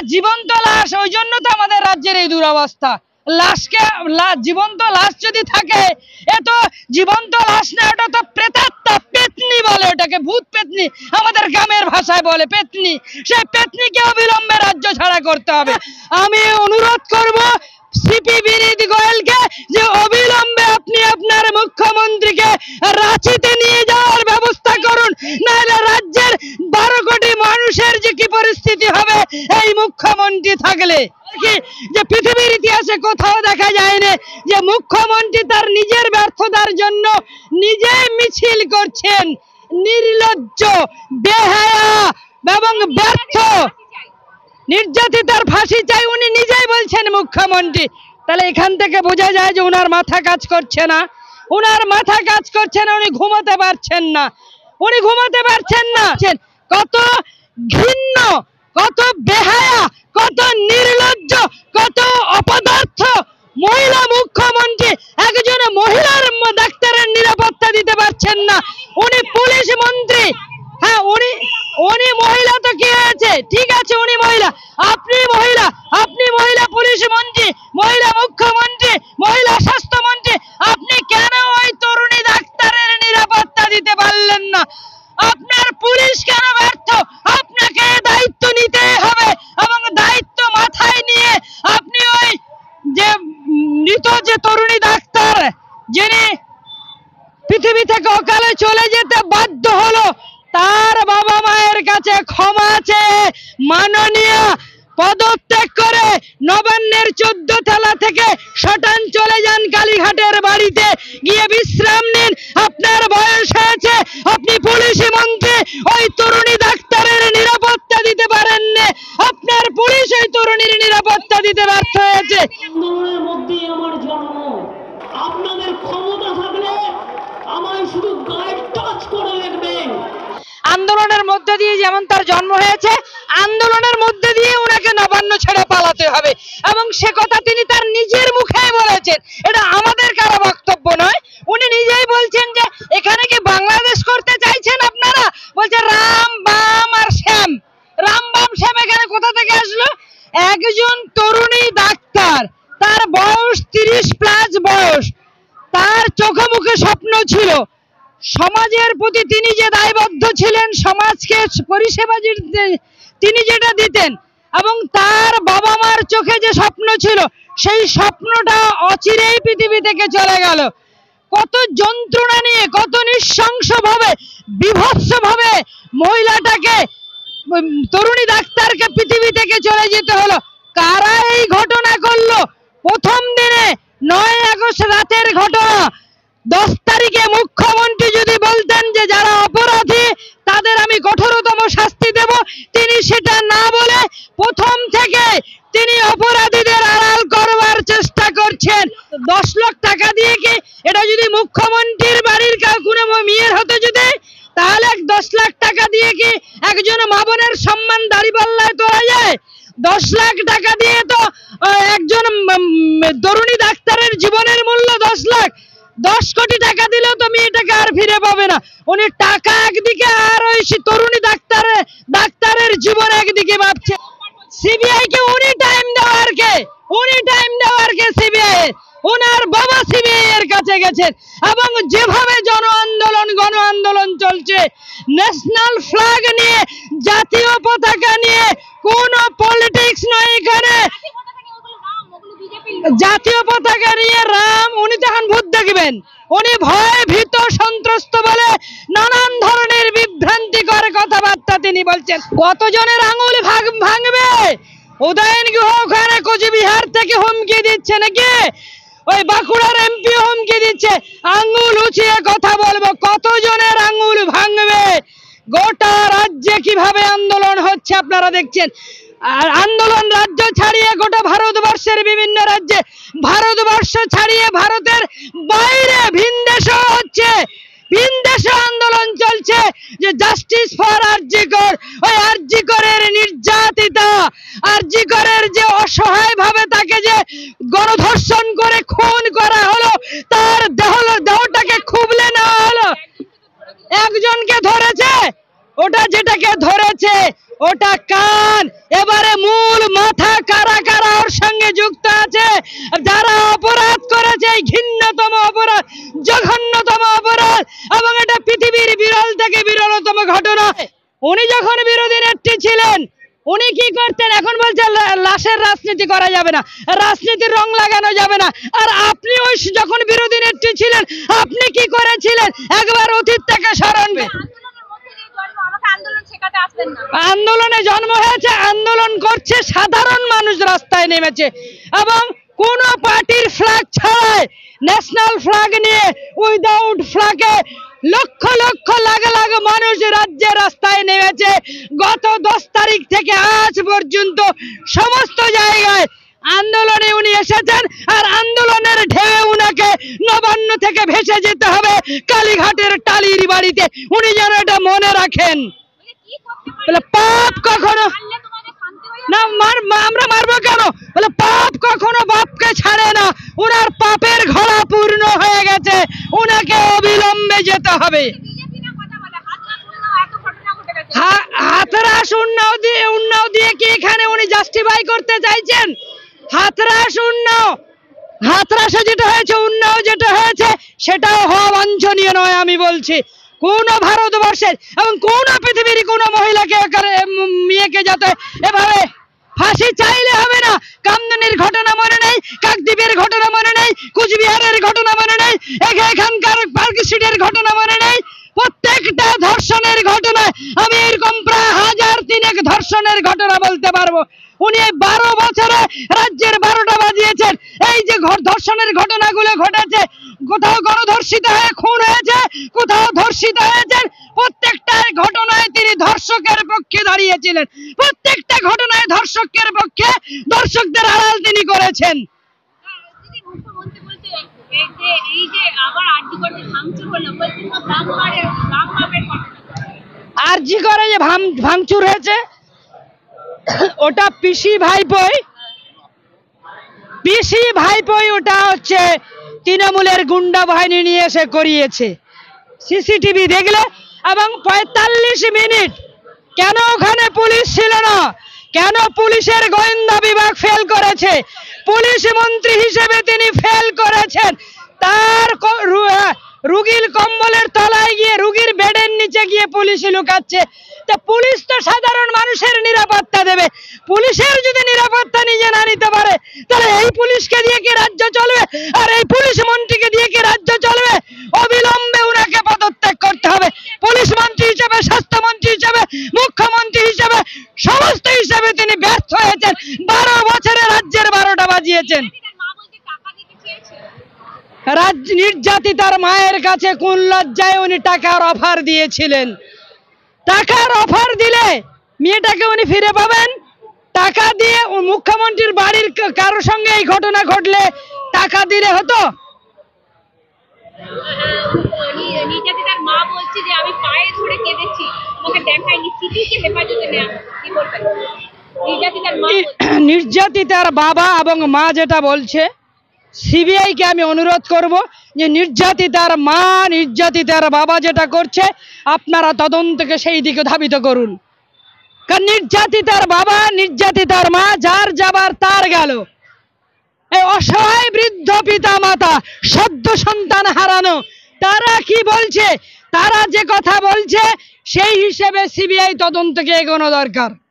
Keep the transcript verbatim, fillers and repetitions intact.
জীবন্ত লাশ, ওই জন্য তো আমাদের রাজ্যের এই দুরবস্থা। লাশকে জীবন্ত লাশ যদি থাকে, এ তো জীবন্ত লাশ না, ওটা তো প্রেতাত্মা, পেতনি বলে ওটাকে, ভূত পেতনি আমাদের গ্রামের ভাষায় বলে, পেতনি। সেই পেতনিকে অবিলম্বে রাজ্য ছাড়া করতে হবে। আমি অনুরোধ করব সিপি বিনীত গোয়েলকে যে অবিলম্বে আপনি আপনার মুখ্যমন্ত্রীকে রাঁচিতে নিয়ে যাওয়ার ব্যবস্থা করুন, নাহলে রাজ্যের বারো কোটি মানুষের যে কি পরিস্থিতি হবে এই মুখ্যমন্ত্রী থাকলে। যে পৃথিবীর ইতিহাসে কোথাও দেখা যায়নি যে মুখ্যমন্ত্রী তার নিজের ব্যর্থতার জন্য নিজে মিছিল করছেন। নির্লজ্জ, বেহায়া এবং ব্যর্থ নির্যাতিতার ফাঁসি চাই উনি নিজেই বলছেন মুখ্যমন্ত্রী। তাহলে এখান থেকে বোঝা যায় যে উনার মাথা কাজ করছে না, উনার মাথা কাজ করছে না, উনি ঘুমাতে পারছেন না, উনি ঘুমাতে পারছেন না। কত ঘৃণ্য, কত বেহায়া, কত নির্লজ্জ, কত অপদার্থ মহিলা মুখ্যমন্ত্রী। একজন মহিলার ডাক্তারের নিরাপত্তা দিতে পারছেন না, উনি পুলিশ মন্ত্রী। হ্যাঁ, উনি উনি মহিলা তো কি হয়েছে, ঠিক আছে উনি মহিলা, আপনি মহিলা, আপনি মহিলা পুলিশ মন্ত্রী, মহিলা মুখ্যমন্ত্রী, মহিলা স্বাস্থ্যমন্ত্রী, আপনি কেন ওই তরুণী ডাক্তারের নিরাপত্তা দিতে পারলেন না? আপনার পুলিশ কেন ব্যর্থ? আপনাকে দায়িত্ব নিতে হবে এবং দায়িত্ব মাথায় নিয়ে আপনি ওই যে মৃত যে তরুণী ডাক্তার যিনি পৃথিবী থেকে অকালে চলে যেতে বাধ্য হলো, তার বাবা মায়ের কাছে ক্ষমা চেয়ে মাননীয় পদত্যাগ করে নবান্নের চোদ্দ তলা থেকে শটান চলে যান কালীঘাটের বাড়িতে গিয়ে বিশ্রাম নিন। আপনার বয়স হয়েছে, আপনি পুলিশ মন্ত্রী, ওই তরুণী ডাক্তারের নিরাপত্তা দিতে পারেন না, আপনার পুলিশ ওই তরুণীর নিরাপত্তা দিতে ব্যর্থ হয়েছে। আন্দোলনের মধ্যেই আমার জন্ম, আপনাদের ক্ষমতা থাকলে আমায় শুধু গায়ে টাচ করে দেখবেন। আন্দোলনের মধ্যে দিয়ে যেমন তার জন্ম হয়েছে, আন্দোলনের মধ্যে দিয়ে ওনাকে নবান্ন ছেড়ে পালাতে হবে এবং সে কথা তিনি তার নিজের মুখে বলেছেন, এটা আমাদের কারো বক্তব্য নয়। উনি নিজেই বলছেন যে এখানে কি বাংলাদেশ করতে চাইছেন আপনারা? বলছে রাম বাম আর শ্যাম, রাম বাম শ্যাম এখানে কোথা থেকে আসলো? একজন তরুণী ডাক্তার, তার বয়স তিরিশ প্লাস বয়স, তার চোখে মুখে স্বপ্ন ছিল, সমাজের প্রতি তিনি যে দায়বদ্ধ ছিলেন, সমাজকে পরিষেবা তিনি যেটা দিতেন এবং তার বাবা মার চোখে যে স্বপ্ন ছিল, সেই স্বপ্নটা অচিরেই পৃথিবী থেকে চলে গেল। কত যন্ত্রণা নিয়ে, কত নৃশংস ভাবে, বিভৎস ভাবে মহিলাটাকে, তরুণী ডাক্তারকে পৃথিবী থেকে চলে যেতে হলো। কারা এই ঘটনা করলো? প্রথম দিনে নয় আগস্ট রাতের ঘটনা। দশ তারিখে মুখ্যমন্ত্রী যদি বলতেন যে যারা অপরাধী তাদের আমি কঠোরতম শাস্তি দেব, তিনি সেটা না বলে প্রথম থেকে তিনি অপরাধীদের আড়াল করবার চেষ্টা করছেন। দশ লাখ টাকা দিয়ে কি এটা যদি মুখ্যমন্ত্রীর বাড়ির কোনো মেয়ের হতে যদি, তাহলে দশ লাখ টাকা দিয়ে কি একজন মা বোনের সম্মান দাঁড়িপাল্লায় তোলা যায়? দশ লাখ টাকা দিয়ে তো একজন তরুণী ডাক্তারের জীবনের মূল্য দশ লাখ, দশ কোটি টাকা দিলেও তো মেয়েটাকে আর ফিরে পাবে না। উনি টাকা একদিকে আর ওই তরুণী ডাক্তারের ডাক্তারের জীবন একদিকে ভাবছে। সিবিআই কে উনি টাইম দেওয়ার কে, উনি টাইম দেওয়ার কে সিবিআই, ওনার বাবা সিবিআই এর কাছে গেছেন এবং যেভাবে জন আন্দোলন গণ আন্দোলন চলছে, ন্যাশনাল ফ্ল্যাগ নিয়ে, জাতীয় পতাকা নিয়ে, কোন পলিটিক্স নয় এখানে। জাতীয় পতাকা নিয়ে রাম, উনি তখন ভূত দেখবেন, উনি ভয় ভীত সন্ত্রস্ত বলে নানান ধরনের বিভ্রান্তিকর কথাবার্তা তিনি বলছেন। কতজনের আঙুল ভাঙবে? উদয়ন গুহ ওখানে কোচবিহার থেকে হুমকি দিচ্ছে নাকি? ওই বাঁকুড়ার এমপি হুমকি দিচ্ছে আঙুল উঁচিয়ে কথা বলবো। কতজনের আঙুল ভাঙবে? গোটা রাজ্যে কিভাবে আন্দোলন হচ্ছে আপনারা দেখছেন। আর আন্দোলন রাজ্য ছাড়িয়ে গোটা ভারতবর্ষের বিভিন্ন রাজ্যে, ভারতবর্ষ ছাড়িয়ে ভারতের বাইরে ভিন দেশও হচ্ছে, ভিন দেশে আন্দোলন চলছে যে জাস্টিস ফর আরজি কর। ওই আরজি করের নির্যাতিতা, আরজি করের যে অসহায় ভাবে তাকে যে গণধর্ষণ করে খুন করা হলো, তার দেহ দেহটাকে খুবলে নেওয়া হলো। একজনকে ধরেছে, ওটা যেটাকে ধরেছে ওটা কান। এবারে মূল মাথা কারা কারা ওর সঙ্গে যুক্ত আছে, যারা অপরাধ করেছে, এই ঘৃণ্যতম অপরাধ, জঘন্যতম অপরাধ, এবং এটা পৃথিবীর বিরল থেকে বিরলতম ঘটনা। উনি যখন বিরোধী নেত্রী ছিলেন উনি কি করতেন? এখন বলছে লা- লাশের রাজনীতি করা যাবে না, রাজনীতির রং লাগানো যাবে না। আর আপনি ওই যখন বিরোধী নেত্রী ছিলেন আপনি কি করেছিলেন? একবার অতীত থেকে স্মরণ করুন। আন্দোলনের মধ্যে দিয়ে জন্ম, আমাকে আন্দোলন শেখাতে আসবেন না। আন্দোলনে জন্ম হয়েছে, আন্দোলন করছে, সাধারণ মানুষ রাস্তায় নেমেছে এবং কোন পার্টির ফ্ল্যাগ ছাড়াই ন্যাশনাল ফ্ল্যাগ নিয়ে উইদাউট ফ্ল্যাগে লক্ষ লক্ষ লাখ লাখ মানুষ রাজ্যে রাস্তায় নেমেছে। গত দশ তারিখ থেকে আজ পর্যন্ত সমস্ত জায়গায় আন্দোলনে উনি এসেছেন, আর আন্দোলনের ঢেউ উনাকে নবান্ন থেকে ভেসে যেতে হবে কালীঘাটের টালির বাড়িতে। উনি যেন এটা মনে রাখেন। বলে কি করতে পারি? বলে পাপ কখনো মারলে তোমাদের শান্তি হয়ে না, মার মা- আমরা মারবো কেন? বলে পাপ কখনো বাপকে ছাড়ে না। উনার পাপের ঘোড়া পূর্ণ হয়ে গেছে, উনাকে অবিলম্বে যেতে হবে। বিজেপি না কথা বলে, হাত না শুনলেও এত ঘটনা ঘটে গেছে। হা- হাতরাস উন্নাও দিয়ে উন্নাও দিয়ে কি এখানে উনি জাস্টিফাই করতে চাইছেন? হাতরাস উন্নাও, হাতরাসে যেটা হয়েছে, উন্নাও যেটা হয়েছে, সেটাও হওয়া বাঞ্ছনীয় নয়। আমি বলছি কোন ভারতবর্ষের এবং কোন পৃথিবীর কোন মহিলাকে একারে- উম, মেয়েকে যাতে এভাবে ফাঁসি চাইলে হবে না। কামদুনির ঘটনা মনে নেই, কাকদ্বীপের ঘটনা মনে নেই, কুচবিহারের ঘটনা মনে নেই, এখা- এখানকার পার্ক স্ট্রিটের ঘটনা মনে নেই। প্রত্যেকটা ধর্ষণের ঘটনায় আমি এরকম প্রায় হাজার তিনেক ধর্ষণের ঘটনা বলতে পারবো। উনি এই বারো বছরে রাজ্যের বারোটা বাজিয়েছেন। এই যে ঘ- ধর্ষণের ঘটনাগুলো ঘটেছে, কোথাও গণধর্ষিত হয়ে খুন হয়েছে, কোথাও ধর্ষিত হয়েছেন, প্রত্যেকটা ঘটনায় তিনি ধর্ষকের পক্ষে দাঁড়িয়েছিলেন। প্রত্যেকটা ঘটনায় ধর্ষকের পক্ষে, দর্শকদের আড়াল তিনি করেছেন। দিদি, মুখ্যমন্ত্রী বলছে এই যে এই যে আবার আর্জি করতে ভাঙচুর হলো, বলছে সব রাম মারে রাম মাপের ঘটনা। আর জি করে যে ভাঙ- ভাঙচুর হয়েছে, ওটা পিসি ভাইপোই, পিসি ভাইপোই ওটা হচ্ছে তৃণমূলের গুন্ডা বাহিনী নিয়ে এসে করিয়েছে। সিসিটিভি দেখলে, এবং পঁয়তাল্লিশ মিনিট কেন ওখানে পুলিশ ছিল না? কেন পুলিশের গোয়েন্দা বিভাগ ফেল করেছে? পুলিশ মন্ত্রী হিসেবে তিনি ফেল করেছেন। তার ক- রু- আহ, রুগীর কম্বলের তলায় গিয়ে, রুগীর বেডের নিচে গিয়ে পুলিশ লুকাচ্ছে। তা পুলিশ তো সাধারণ মানুষের নিরাপত্তা দেবে। পুলিশের যদি নিরাপত্তা নিজে না নিতে পারে, তাহলে এই পুলিশকে দিয়ে কি রাজ্য চলবে? আর এই পুলিশ মন্ত্রীকে দিয়ে কি রাজ্য চলবে? অবিলম্বে উনাকে পদত্যাগ করতে হবে। পুলিশ মন্ত্রী হিসেবে, স্বাস্থ্যমন্ত্রী হিসেবে, মুখ্যমন্ত্রী হিসেবে, সমস্ত হিসেবে তিনি ব্যর্থ হয়েছেন। বারো বছরে রাজ্যের বারোটা বাজিয়েছেন। তার মা বলছে টাকা দিতে চেয়েছে। রাজ্য নির্যাতিতার মায়ের কাছে কোন লজ্জায় উনি টাকার অফার দিয়েছিলেন? টাকার অফার দিলে মেয়েটাকে উনি ফিরে পাবেন? টাকা দিয়ে ও মুখ্যমন্ত্রীর বাড়ির কা- কারোর সঙ্গে এই ঘটনা ঘটলে টাকা দিলে হতো? নির্যাতিতার মা বলছে যে আমি পায়ে ধরে কেঁদেছি, আমাকে দেখায়নি, সিটিকে হেফাজতে নেওয়া। কি বলবেন? নির্যাতিতার মা নি- বলছে। নির্যাতিতার বাবা এবং মা যেটা বলছে, সিবিআই কে আমি অনুরোধ করব যে নির্যাতিতার মা, নির্যাতিতার বাবা যেটা করছে আপনারা তদন্তকে সেই দিকে ধাবিত করুন। কারণ নির্যাতিতার বাবা, নির্যাতিতার মা, যার যাবার তার গেল। এই অসহায় বৃদ্ধ পিতা মাতা, সদ্য সন্তান হারানো, তারা কি বলছে? তারা যে কথা বলছে সেই হিসেবে সিবিআই তদন্তকে এগোনো দরকার।